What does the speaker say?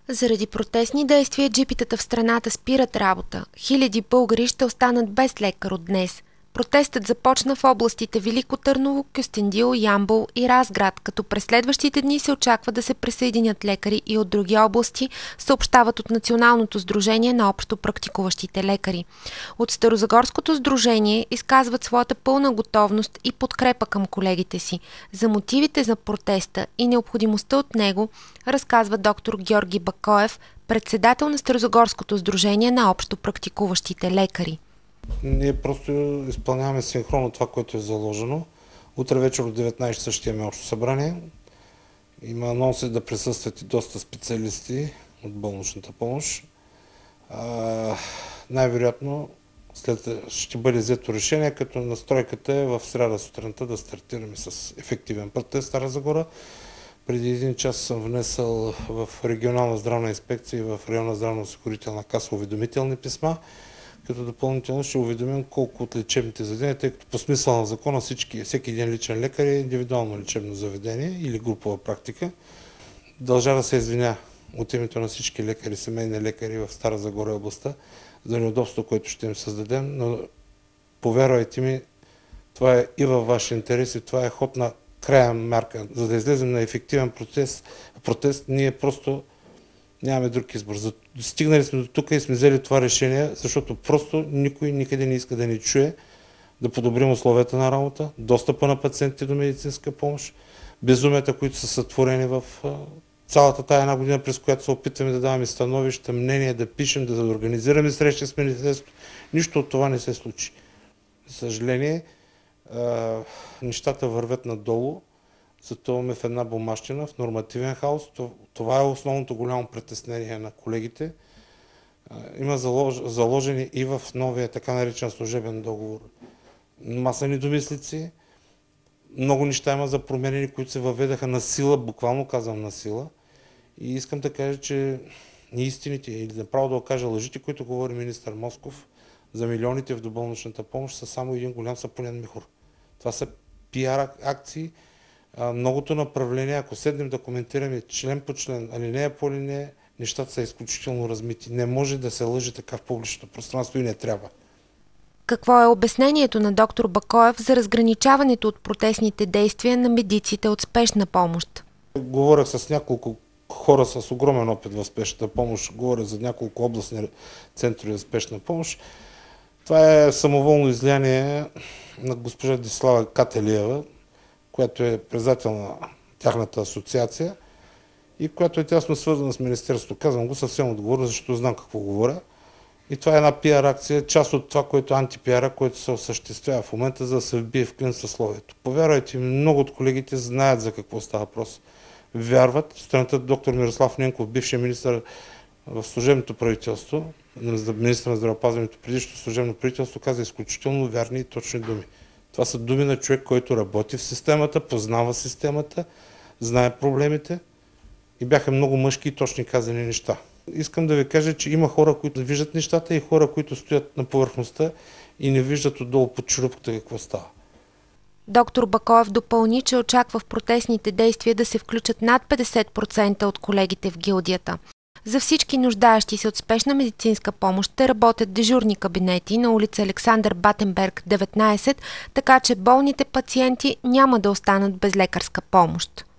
Заради протестни действия джипитата в страната спират работа. Хиляди българи ще останат без лекар от днес. Протестът започна в областите Велико Търново, Кюстендил, Ямбол и Разград, като през следващите дни се очаква да се присъединят лекари и от други области, съобщават от Националното сдружение на общо практикуващите лекари. От Старозагорското сдружение изказват своята пълна готовност и подкрепа към колегите си. За мотивите за протеста и необходимостта от него разказва доктор Георги Бакоев, председател на Старозагорското сдружение на общо практикуващите лекари. Ние просто изпълняваме синхронно това, което е заложено. Утре вечер от 19 часа ще имаме общо събрание. Има анонси да присъстват и доста специалисти от болничната помощ. Най-вероятно ще бъде взето решение, като настройката е в сряда сутринта да стартираме с ефективен протест в Стара Загора. Преди един час съм внесъл в регионална здравна инспекция и в районна здравно-осигурителна каса уведомителни писма, като допълнително ще уведомим колко от лечебните заведения, тъй като по смисъл на закона всеки един личен лекар е индивидуално лечебно заведение или групова практика. Дължа да се извиня от името на всички лекари, семейни лекари в Стара Загора областта за неудобство, което ще им създадем, но повярвайте ми, това е и във ваш интерес и това е ход на края мярка. За да излезем на ефективен протест, ние просто нямаме друг избор. Стигнали сме до тук и сме взели това решение, защото просто никой никъде не иска да ни чуе, да подобрим условията на работа, достъпа на пациентите до медицинска помощ, безумията, които са сътворени в цялата тая една година, през която се опитваме да даваме становища, мнения, да пишем, да организираме срещи с министерството. Нищо от това не се случи. За съжаление, нещата вървят надолу, затъваме в една бумащина, в нормативен хаос. Това е основното голямо притеснение на колегите. Има заложени и в новия така наречен служебен договор маса недомислици. Много неща има за променени, които се въведаха на сила, буквално казвам на сила. И искам да кажа, че неистините или направо да окажа лъжите, които говори министър Москов за милионите в доболничната помощ, са само един голям сапунен мехур. Това са пиар акции. Многото направления, ако седнем да коментираме член по член, алинея по алинея, нещата са изключително размити. Не може да се лъже така в публичното пространство и не трябва. Какво е обяснението на доктор Бакоев за разграничаването от протестните действия на медиците от спешна помощ? Говорях с няколко хора с огромен опит в спешната помощ, говоря за няколко областни центрове за спешна помощ. Това е самоволно излияние на госпожа Десислава Кателиева, която е председател на тяхната асоциация и която е тясно свързана с Министерството. Казвам го съвсем отговорно, защото знам какво говоря. И това е една пиар акция, част от това, което е антипиара, което се осъществява в момента, за да се вбие в клин съсловието. Повярвайте ми, много от колегите знаят за какво става въпрос. Вярват. Страната доктор Мирослав Ненков, бившия министър в служебното правителство, министър на здравеопазването, предишното служебно правителство, каза изключително вярни и точни думи. Това са думи на човек, който работи в системата, познава системата, знае проблемите и бяха много мъжки и точни казани неща. Искам да ви кажа, че има хора, които виждат нещата и хора, които стоят на повърхността и не виждат отдолу под черупката какво става. Доктор Бакоев допълни, че очаква в протестните действия да се включат над 50% от колегите в гилдията. За всички нуждаещи се от спешна медицинска помощ ще работят дежурни кабинети на улица Александър Батенберг, 19, така че болните пациенти няма да останат без лекарска помощ.